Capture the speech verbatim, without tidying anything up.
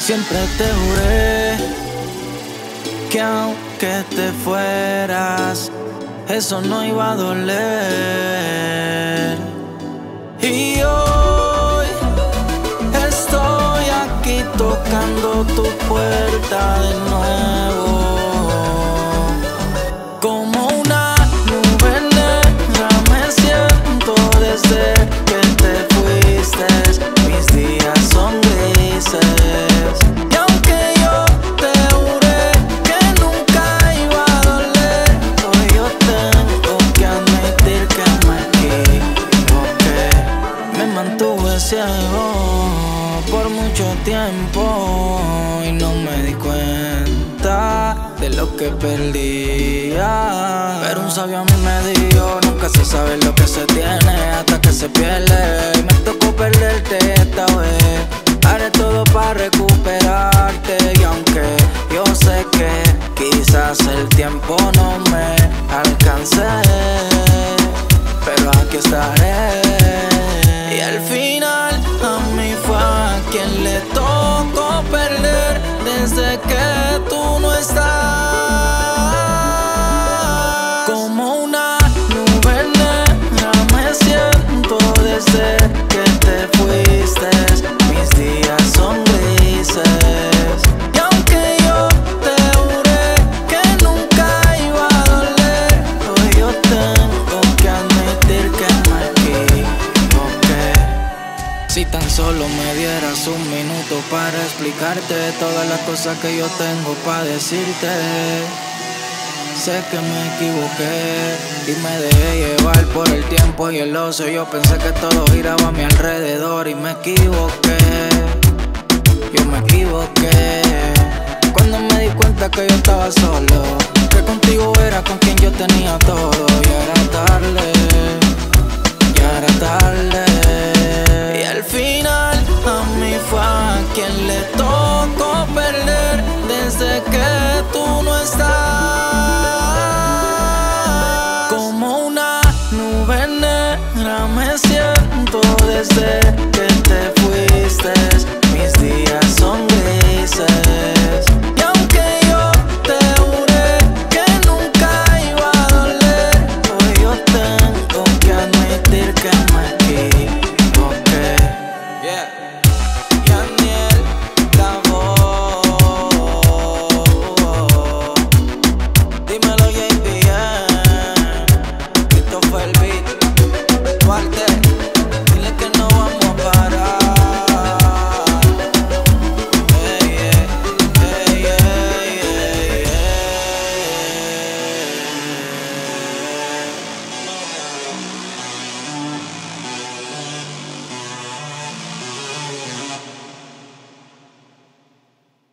Siempre te juré que aunque te fueras, eso no iba a doler. Y hoy estoy aquí tocando tu puerta de nuevo. Como una nube negra me siento desde que te fuiste. Mis días son grises. Y aunque yo te juré que nunca iba a doler, hoy yo tengo que admitir que me equivoqué. Me mantuve ciego por mucho tiempo y no me di cuenta de lo que perdía. Pero un sabio a mí me dijo: nunca se sabe lo que se tiene hasta que se pierde. Y me tocó perderte esta vez. Haré todo para recuperarte. Y aunque yo sé que quizás el tiempo no me alcance, pero aquí estaré. Y al final a mí fue a quien le tocó perder desde que tú no estás. Como una nube negra me siento desde que te fuiste. Mis días son grises. Y aunque yo te juré que nunca iba a doler, hoy yo tengo que admitir que me equivoqué. Si tan solo me dieras un minuto para explicarte todas las cosas que yo tengo para decirte. Sé que me equivoqué y me dejé llevar por el tiempo y el ocio. Yo pensé que todo giraba a mi alrededor y me equivoqué. Yo me equivoqué cuando me di cuenta que yo estaba solo, que contigo era con quien yo tenía todo. Ya era tarde, ya era tarde. Y al final a mí fue a quien le tocó perder desde que tú no estás. Como una nube negra me siento desde